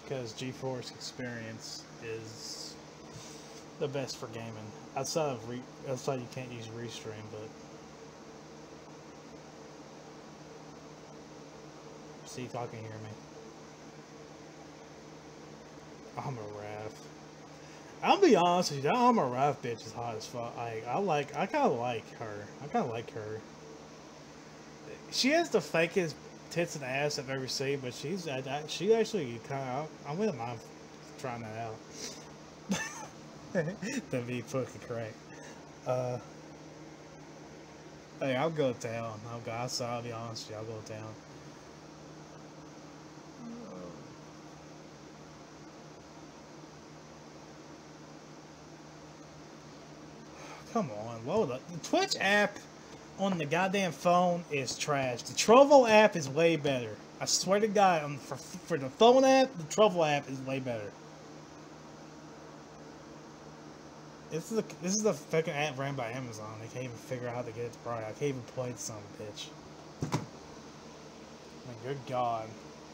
because GeForce Experience is the best for gaming. Outside you can't use Restream, but see if y'all can hear me. I'm a Raph. I'll be honest with you, that I'm a Raph bitch is hot as fuck. I kind of like her. She has the fakest tits and ass I've ever seen, but she actually kind of. I wouldn't mind trying that out. To be fucking correct. Hey, I'll go down. I'll be honest with you, I'll go down. Come on, load up. The Twitch app on the goddamn phone is trash. The Trovo app is way better. I swear to God, for the phone app, the Trovo app is way better. This is a fucking app ran by Amazon. They can't even figure out how to get it to product. I can't even play the son of a bitch. I mean, good God.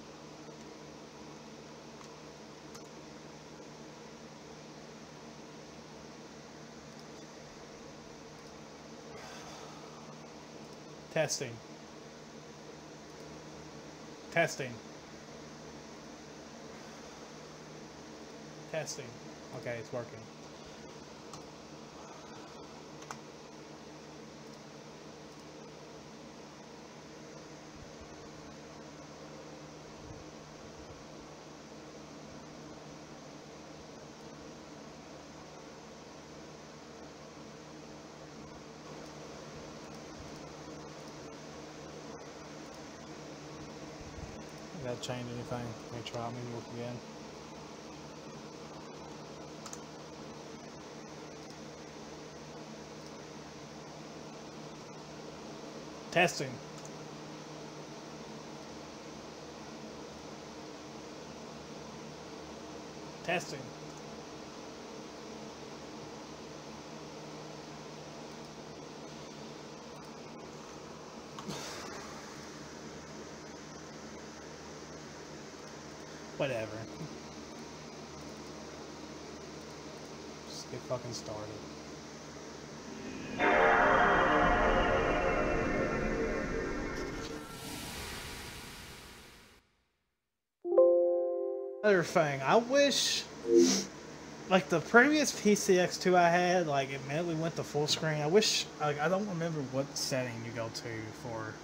Testing. Testing. Testing. Okay, it's working. Gotta change anything. Let me try me look again. Testing. Testing. Whatever. Just get fucking started. Another thing, I wish, like the previous PCSX2 I had, like it immediately went to full screen. I wish, like I don't remember what setting you go to for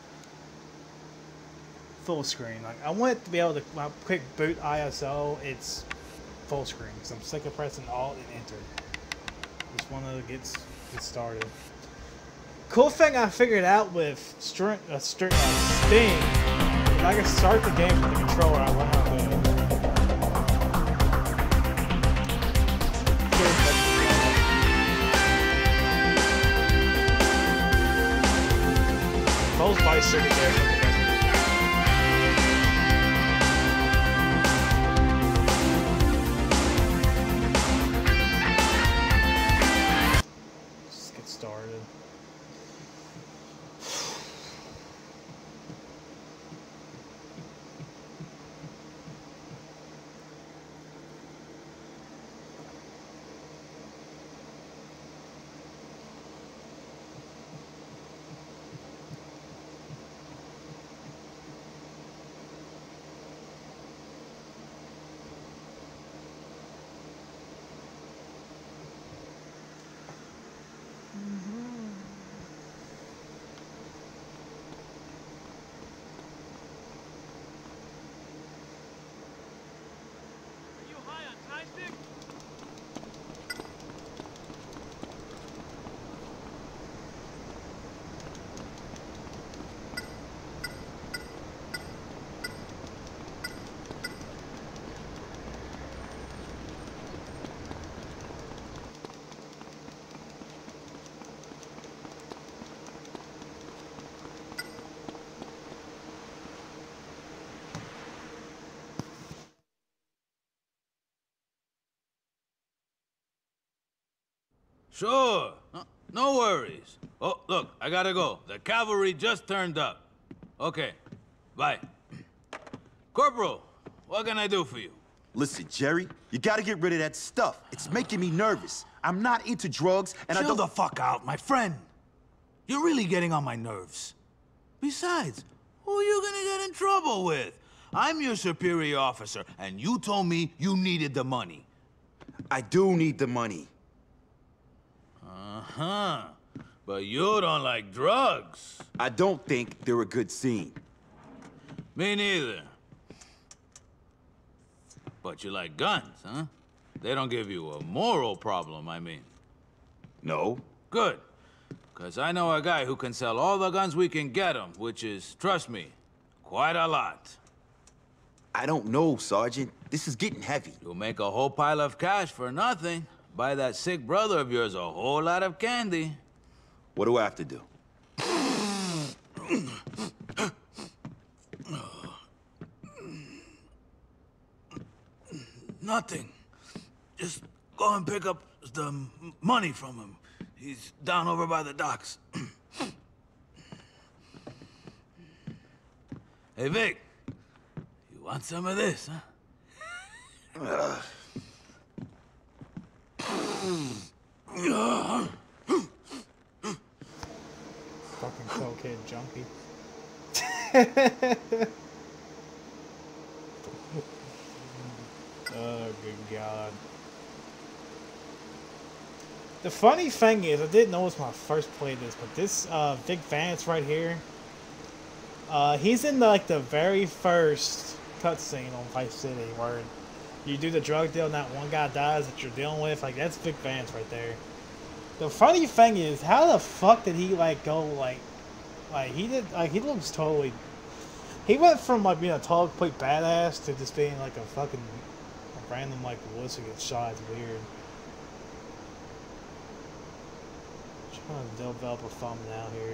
full screen. Like I want it to be able to, when I quick boot ISO, it's full screen. Because I'm sick of pressing Alt and Enter. Just want to get started. Cool thing I figured out with Steam, if I can start the game from the controller, I won't have to. Most vice sitting there. Started. Sure. No worries. Oh, look, I gotta go. The cavalry just turned up. Okay, bye. Corporal, what can I do for you? Listen, Jerry, you gotta get rid of that stuff. It's making me nervous. I'm not into drugs, and I Chill don't... the fuck out, my friend. You're really getting on my nerves. Besides, who are you gonna get in trouble with? I'm your superior officer, and you told me you needed the money. I do need the money. Uh-huh. But you don't like drugs. I don't think they're a good scene. Me neither. But you like guns, huh? They don't give you a moral problem, I mean. No. Good. Because I know a guy who can sell all the guns we can get him, which is, trust me, quite a lot. I don't know, Sergeant. This is getting heavy. You'll make a whole pile of cash for nothing. Buy that sick brother of yours a whole lot of candy. What do I have to do? Nothing. Just go and pick up the money from him. He's down over by the docks. Hey, Vic. You want some of this, huh? Fucking cokehead junkie. Oh, good God. The funny thing is, I didn't know it was when I first played this, but this Vic Vance right here, he's in like the very first cutscene on Vice City where you do the drug deal and that one guy dies that you're dealing with. Like, that's Vic Vance right there. The funny thing is, how the fuck did he like go like he did, like, he looks totally, he went from like being a tall, complete badass to just being like a fucking random like wuss who gets shot. It's weird. Trying to develop a thumbnail here.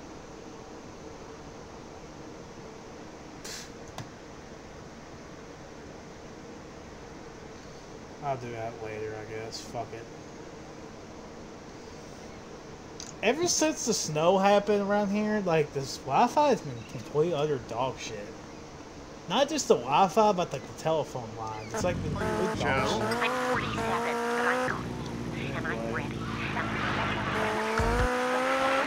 I'll do that later, I guess. Fuck it. Ever since the snow happened around here, like, this Wi-Fi has been complete utter dog shit. Not just the Wi-Fi, but like the telephone lines. It's like the complete dog shit. I'm 47, but I'm cool, and I'm ready. I'm a ...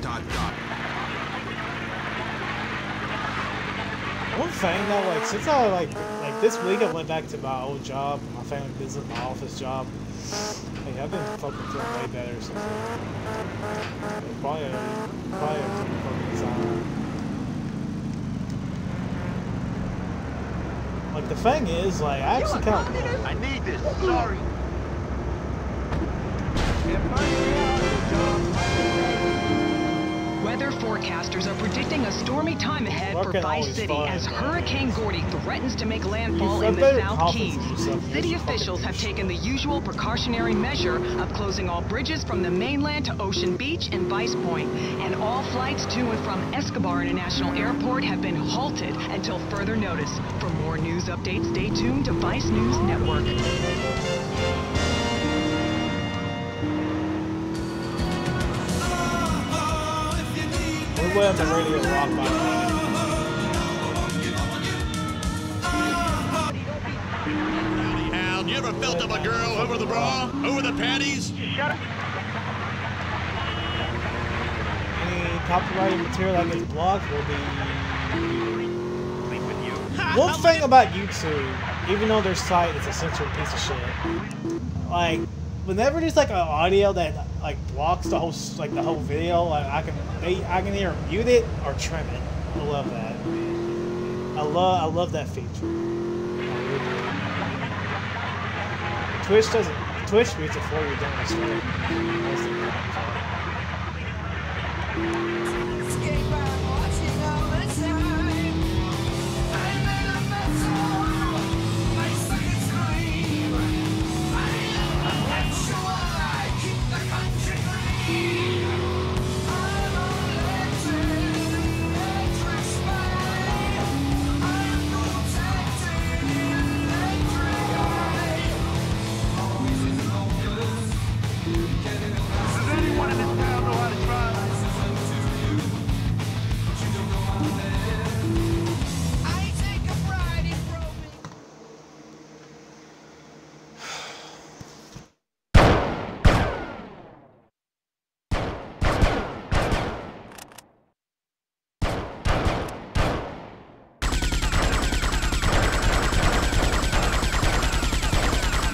One thing though, like, since I like this week I went back to my old job, my family business, my office job. Like, I've been fucking feeling way better since then. Probably a fucking sign. Like, the thing is, like, I actually kind of... I need this. Sorry. Weather forecasters are predicting a stormy time ahead for Vice City as Hurricane Gordy threatens to make landfall in the South Keys. City officials have taken the usual precautionary measure of closing all bridges from the mainland to Ocean Beach and Vice Point, and all flights to and from Escobar International Airport have been halted until further notice. For more news updates, stay tuned to Vice News Network. We went on the radio rock by Al, you ever felt of a girl over the bra? Over the panties? Shut up. any copyrighted material that gets blocked will be... One thing about YouTube, even though their site is a censored piece of shit, like, whenever there's like an audio that like blocks the whole video, like I can either mute it or trim it. I love that. I love that feature. Twitch mutes it for you during the stream.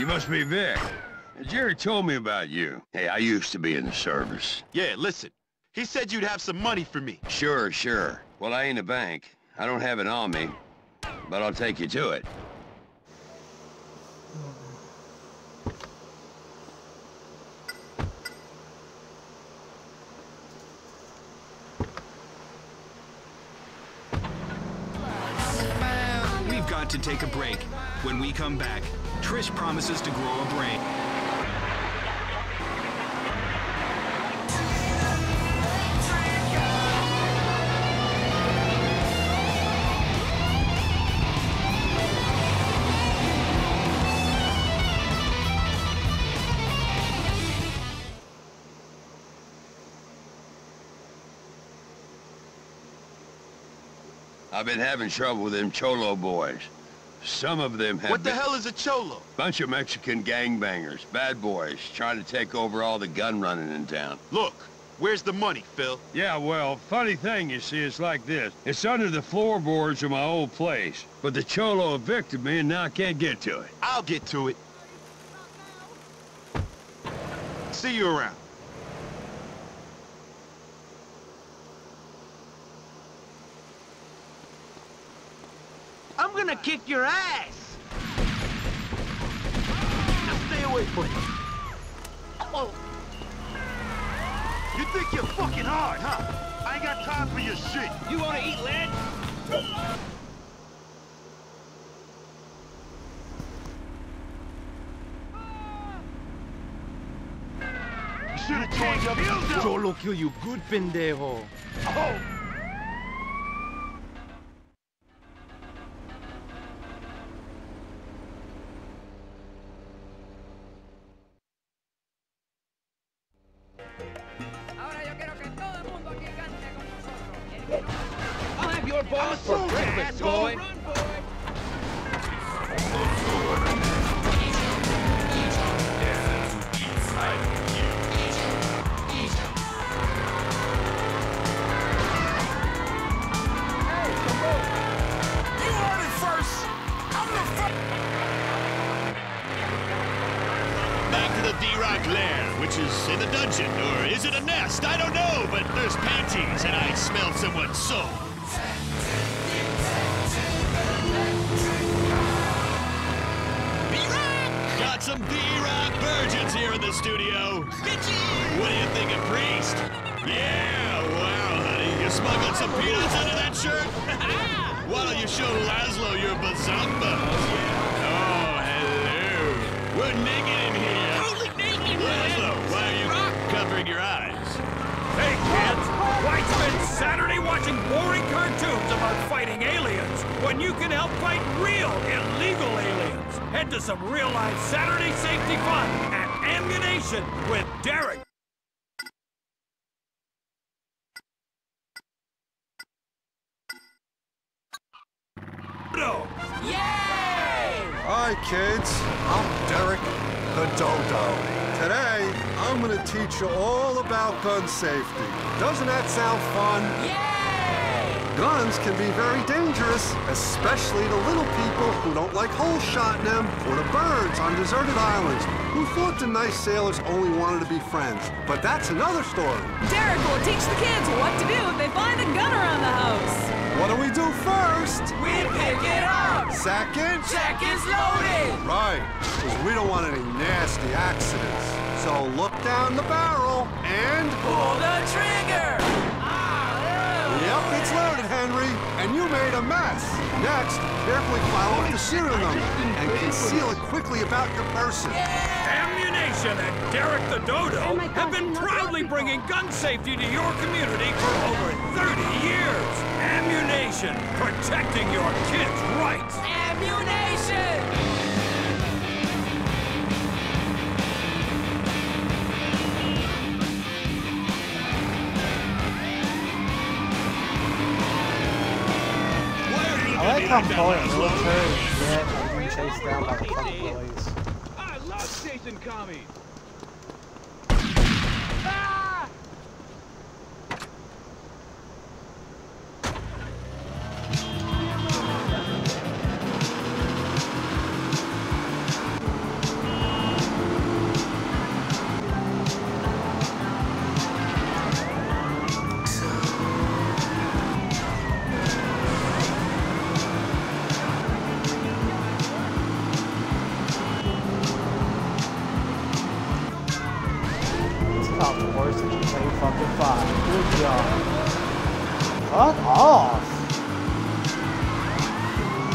must be Vic. Jerry told me about you. Hey, I used to be in the service. Yeah, listen. He said you'd have some money for me. Sure, sure. Well, I ain't a bank. I don't have it on me, but I'll take you to it. We've got to take a break. When we come back, Trish promises to grow a brain. I've been having trouble with them Cholo boys. Some of them have What the hell is a Cholo? Bunch of Mexican gangbangers, bad boys, trying to take over all the gun running in town. Look, where's the money, Phil? Yeah, well, funny thing, you see, it's like this. It's under the floorboards of my old place. But the Cholo evicted me, and now I can't get to it. I'll get to it. See you around. I'm gonna kick your ass! Just stay away from me. Oh. You think you're fucking hard, huh? I ain't got time for your shit. You wanna eat lead? You should have joined up. Cholo kill you good, pendejo. Oh! I'll have your boss for breakfast, boy. Back to the D-Rock lair, which is in the dungeon, or is it a nest? I don't know, but there's panties, and I smell someone's soul. D-Rock! Got some D-Rock virgins here in the studio. Bitches! What do you think of Priest? Yeah, wow, honey, you smuggled some peanuts under that shirt? Why don't you show Laszlo your bazamba? Oh, hello. We're naked in here. Totally naked, Laszlo, why are you covering your eyes? Hey, kids! Why spend Saturday watching boring cartoons about fighting aliens when you can help fight real, illegal aliens? Head to some real-life Saturday safety fun at Ammunition with Derek. Yay! Hi, kids. I'm Derek the Dodo. Today, I'm gonna teach you all about gun safety. Doesn't that sound fun? Yay! Guns can be very dangerous, especially to little people who don't like holes shot in them, or to birds on deserted islands who thought the nice sailors only wanted to be friends. But that's another story. Derek will teach the kids what to do if they find a gun around the house. What do we do first? We pick it up. Second? Check is loaded. Right, because we don't want any nasty accidents. So look down the barrel and... pull the trigger. Yep, it's loaded, Henry. And you made a mess. Next, carefully follow up the serial number and conceal it quickly about your person. Ammunition and Derek the Dodo have been proudly bringing gun safety to your community for over 30 years. Ammunition, protecting your kids' rights. Ammunition! I like how I'm calling military yet I'm being chased down by the fucking police. I love chasing commies.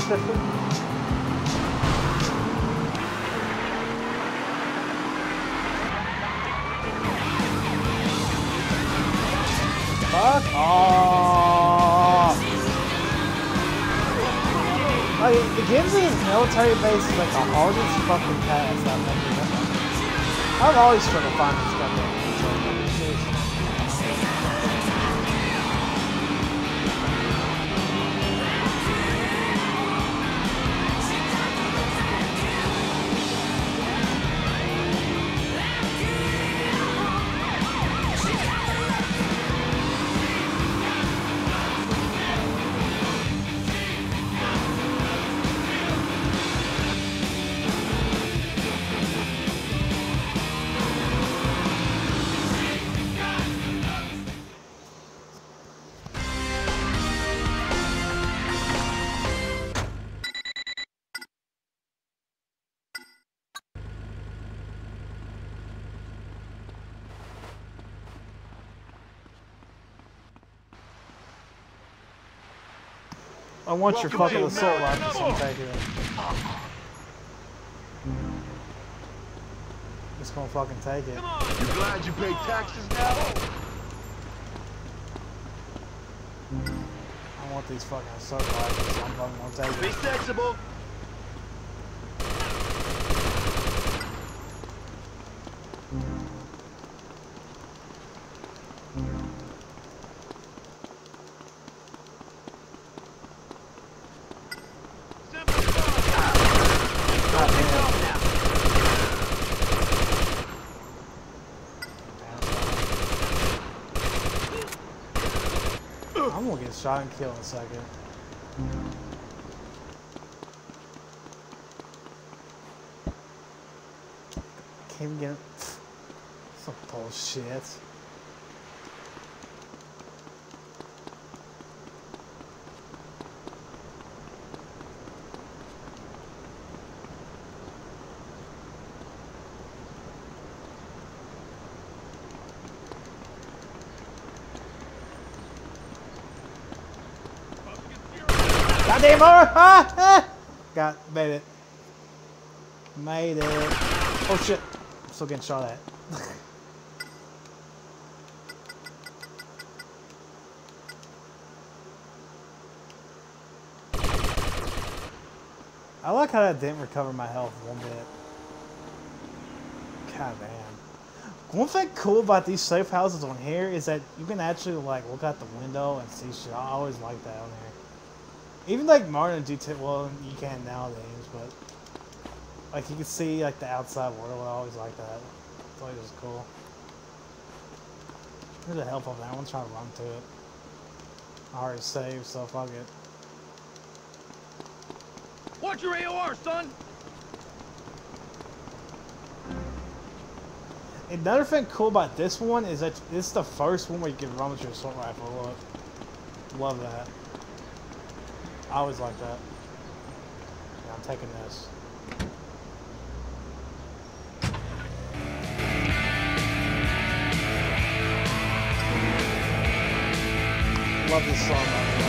Fuck off! Like, the getting to this military base is like the hardest fucking task I've ever done. I've always tried to find this goddamn military base. Seriously. I want your fucking assault rifle, so I'm taking it. Just gonna fucking take it. You glad you paid taxes now? I want these fucking assault rifles, so I'm fucking gonna take it. Be sensible. I'm gonna get shot and killed in a second. Can't even get it. Some bullshit. Goddamn! Made it. Made it. Oh shit! I'm still getting shot at. I like how that didn't recover my health one bit. God damn. One thing cool about these safe houses on here is that you can actually like look out the window and see shit. I always like that on here. Even like Mario and GTA, well, you can nowadays, but like you can see like the outside world. I always like that. It's always just cool. There's a help over there. I'm gonna try to run to it. I already saved, so fuck it. Watch your AOR, son! Another thing cool about this one is that it's the first one where you can run with your assault rifle. Look. Love that. I always like that. Yeah, I'm taking this. Love this song, by the way.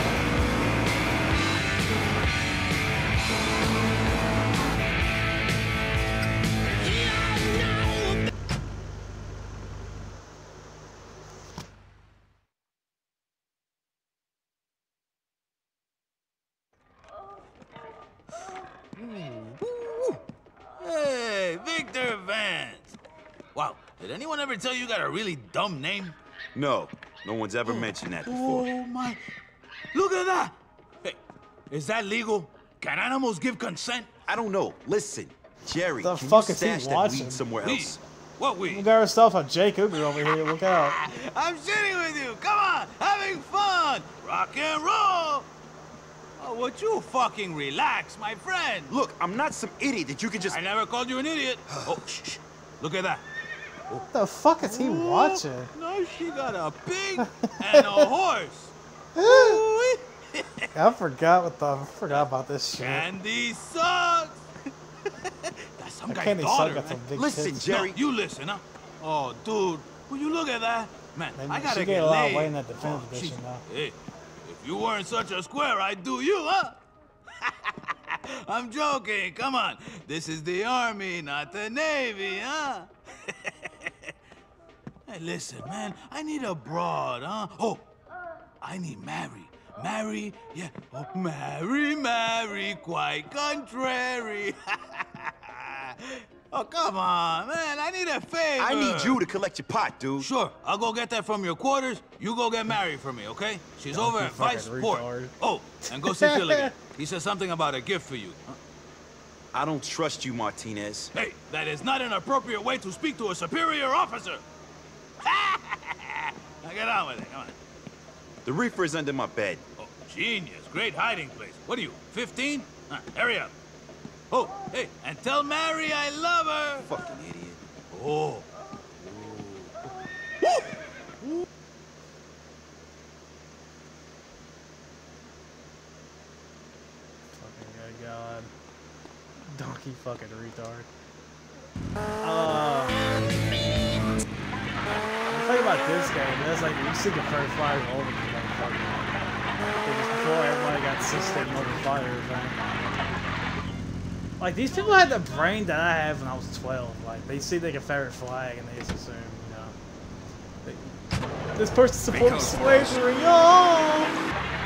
Hey, Victor Vance. Wow, did anyone ever tell you you got a really dumb name? No, no one's ever mentioned that before. Oh my, look at that. Hey, is that legal? Can animals give consent? I don't know. Listen, Jerry, The can fuck you is he stash that watching? weed somewhere else? What weed? We got ourselves a Jay Cougar over here. Look out. I'm sitting with you. Come on, having fun. Rock and roll. Oh, would you fucking relax, my friend? Look, I'm not some idiot that you can just... I never called you an idiot. Oh, shh. Look at that. What the fuck is he watching? No, she got a pig and a horse. I forgot about this shit. Candy sucks. That's some guy's Candy daughter, suck got some man. big Listen, tits. Jerry. No, you listen, huh? Oh, dude. Will you look at that? Man, I gotta she get get a lot laid. of weight in that defense Oh, edition, jeez. though. Hey, if you weren't such a square, I'd do you, huh? I'm joking. Come on. This is the Army, not the Navy, huh? Hey, listen, man. I need a broad, huh? Oh, I need Mary. Mary, yeah. Oh, Mary, quite contrary. Oh, come on, man. I need a favor. I need you to collect your pot, dude. Sure. I'll go get that from your quarters. You go get Mary for me, okay? She's over at Vice Port. Oh, and go see Phil again. He said something about a gift for you. Huh? I don't trust you, Martinez. Hey, that is not an appropriate way to speak to a superior officer. Now get on with it. Come on. The reefer is under my bed. Oh, genius. Great hiding place. What are you, 15? Hurry up. Oh, hey, and tell Mary I love her. Fucking idiot. Oh. Fucking good God. Donkey fucking retard. The thing about this game is like you see the first flyers all over the motherfucker. Because before everybody got system over flyers, right? Like these people had the brain that I have when I was 12. Like they see the Confederate flag and they just assume, you know, this person supports slavery. Oh!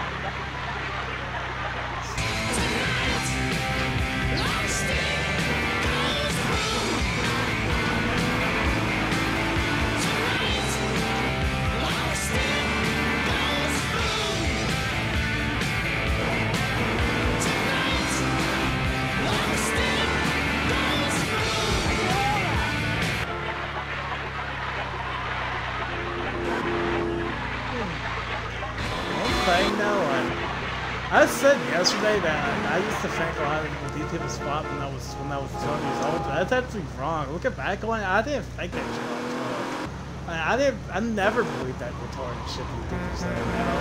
I said yesterday that I used to think a lot of these people spot when I was 12 years old, but that's actually wrong. Looking back on it, I didn't think that shit when I was 12. I never believed that retarded shit these people say.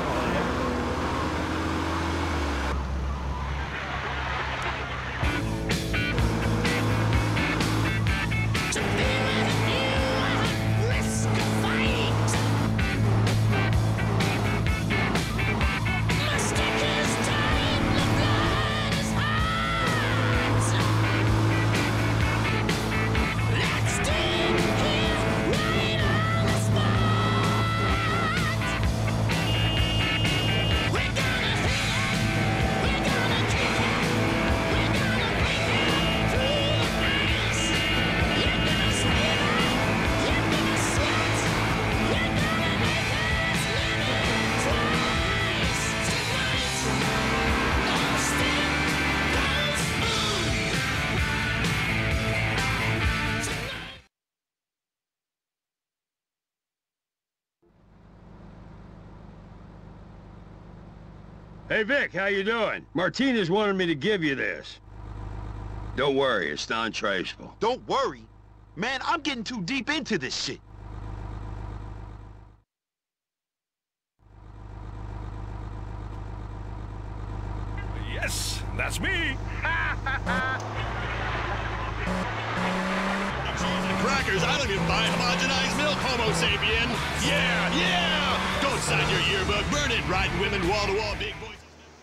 Hey, Vic, how you doing? Martinez wanted me to give you this. Don't worry, it's non-traceable. Don't worry. Man, I'm getting too deep into this shit. Yes, that's me. Crackers, I don't even buy homogenized milk, Homo sapien. Yeah! Don't sign your yearbook, burn it, riding women wall-to-wall, big boys.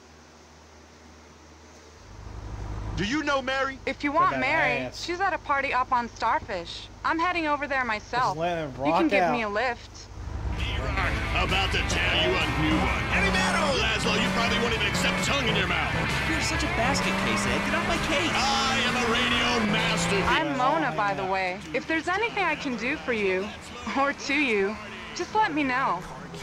Do you know Mary? If you want Mary, she's at a party up on Starfish. I'm heading over there myself. You can give me a lift. About to tell you a new one. Any matter, Laszlo, you probably won't even accept tongue in your mouth. You're such a basket case, Ed. Get off my case. I am a radio masterpiece. I'm Mona, by the way. If there's anything I can do for you, or to you, just let me know.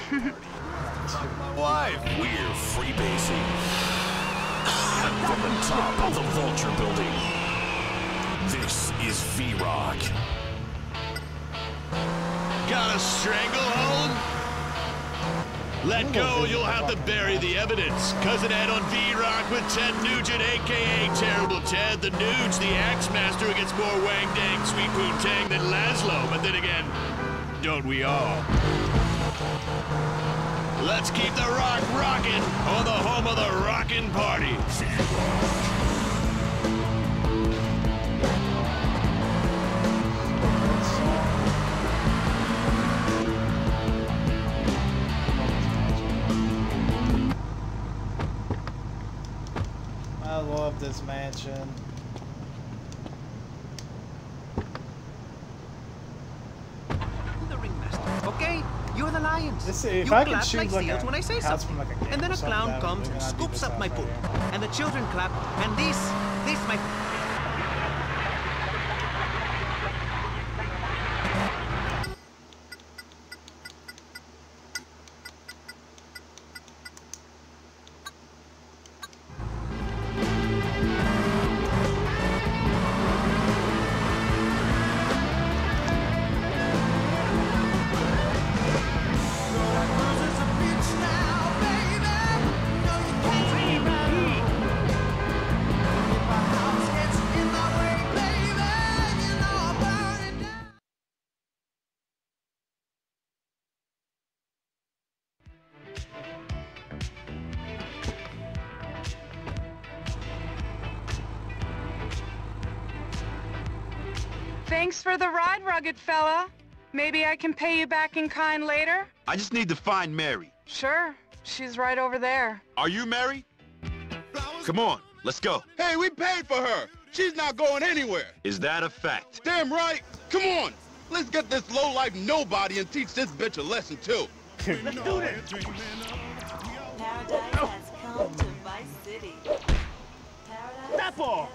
My wife. We're freebasing. From the top of the Vulture building. This is V-Rock. Got a stranglehold? Let go, you'll have to bury the evidence. Cousin Ed on V-Rock with Ted Nugent, a.k.a. Terrible Ted, the Nuge, the Axe Master who gets more wang-dang sweet poon-tang than Laszlo. But then again, don't we all? Let's keep the rock rockin' on the home of the rockin' party. I love this mansion. The ringmaster, okay? You're the lions. If you I can clap choose like like seals a when I say house something. from like a game And then or a something, clown comes and scoops up my poop. And the children clap. And this, my... Thanks for the ride, rugged fella. Maybe I can pay you back in kind later? I just need to find Mary. Sure. She's right over there. Are you Mary? Come on, let's go. Hey, we paid for her. She's not going anywhere. Is that a fact? Damn right. Come on. Let's get this lowlife nobody and teach this bitch a lesson, too. Let's do this. Paradise has come to Vice City. Step off.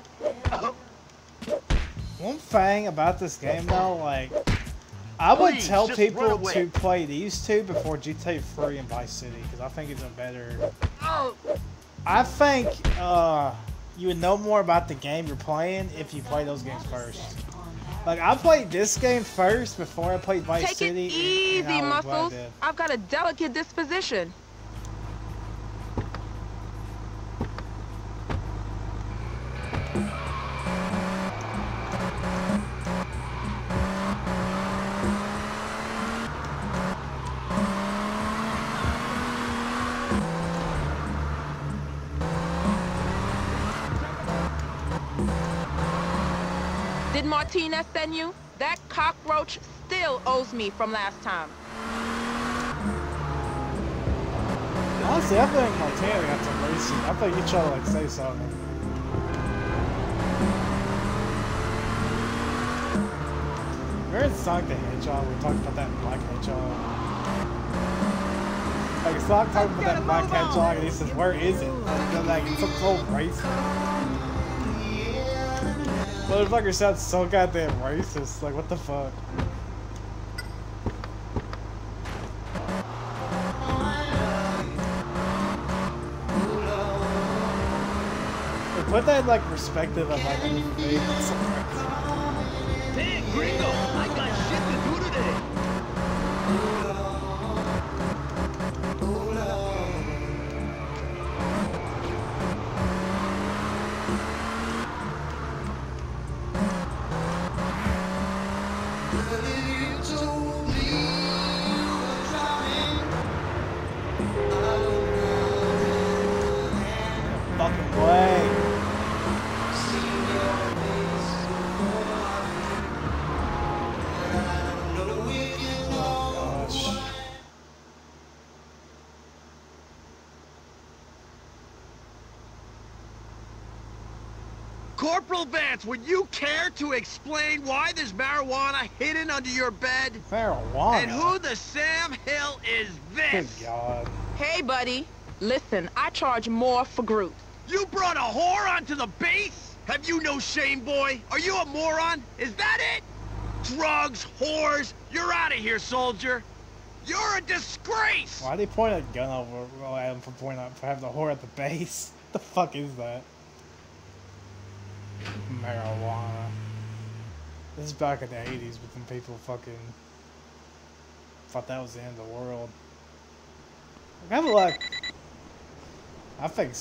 One thing about this game though, like, I would tell people to play these two before GTA 3 and Vice City, because I think it's a better... I think you would know more about the game you're playing if you play those games first. Like, I played this game first before I played Vice City. Take it easy, Muscles. I've got a delicate disposition. Did Martinez send you? That cockroach still owes me from last time. Honestly, I think Martinez got some racing. I think he tried to like say something. Where's Sonic the Hedgehog? We talked about that black hedgehog. Like Sonic talking about that black hedgehog and he says, where is it? Like it's so racist. Motherfucker sounds so goddamn racist. Like, what the fuck? But put that in, like, perspective of, like, a movie. Hey, gringo! I got shit to do today! Fucking way. Oh, gosh. Corporal Vance, would you care to explain why there's marijuana hidden under your bed? Marijuana? And who the Sam Hill is this? Good God. Hey, buddy. Listen, I charge more for groups. You brought a whore onto the base? Have you no shame, boy? Are you a moron? Is that it? Drugs, whores, you're out of here, soldier. You're a disgrace! Why'd they point a gun over at him for having the whore at the base? What the fuck is that? Marijuana. This is back in the 80s, but then people fucking thought that was the end of the world. Have a look. I think.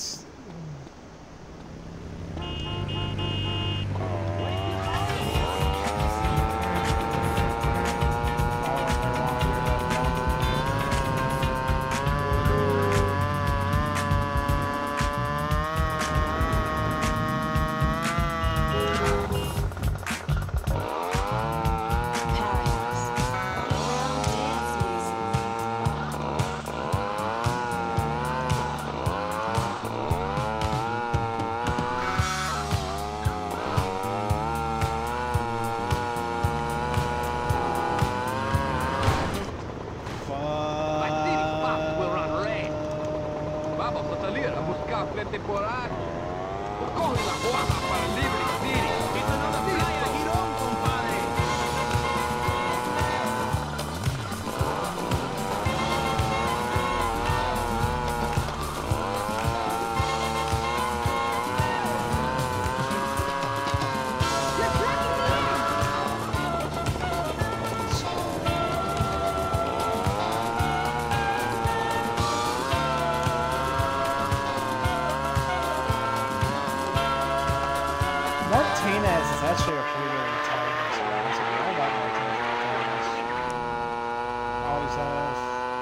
It's actually a pretty good antagonist. I like my antagonists. Always have.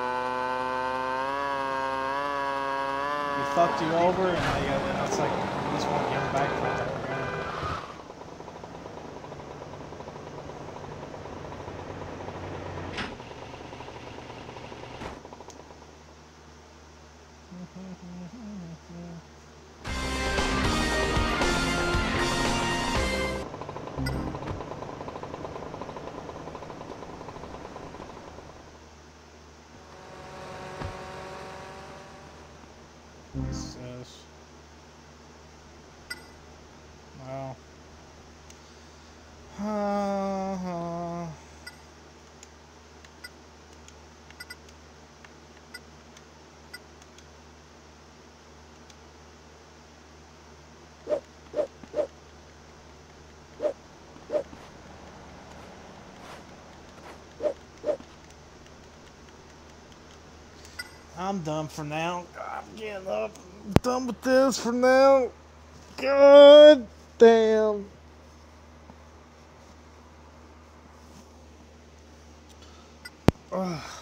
He fucked you over, and now it's like you just want to get him back for it. I'm done for now. I'm getting up. I'm done with this for now. God damn. Ugh.